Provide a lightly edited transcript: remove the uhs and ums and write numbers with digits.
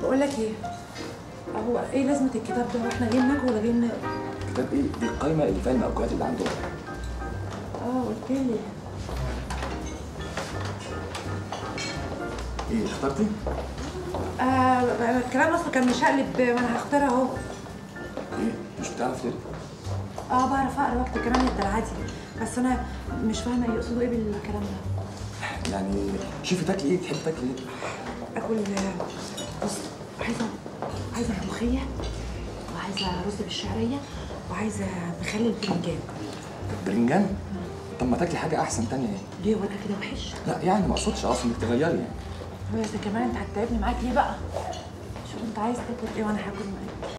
بقول لك ايه، هو ايه لازمه الكتاب ده؟ واحنا جايين ناكل ولا جايين كتاب ايه؟ دي القايمه اللي فيها المأكولات اللي عندهم. قلت لي. ايه اخترتي؟ الكلام اصلا كان مشقلب وانا هختار اهو. ايه مش بتعرف تقري؟ بعرف اقرا واكتب كمان الدلعادي، بس انا مش فاهمه يقصدوا ايه بالكلام ده. يعني شوفي تاكلي ايه، تحبي تاكلي ايه؟ اكل بص، عايزه ملوخيه، وعايزه رز بالشعريه، وعايزه مخلل بتنجان. برنجان؟ طب ما تاكلي حاجه احسن تانية ايه؟ ليه وانا كده وحش؟ لا يعني ما اقصدش اصلا انك تغيري يعني. هو انت كمان انت هتتعبني معاك ليه بقى؟ شوف انت عايز تاكل ايه وانا هاكل معاك.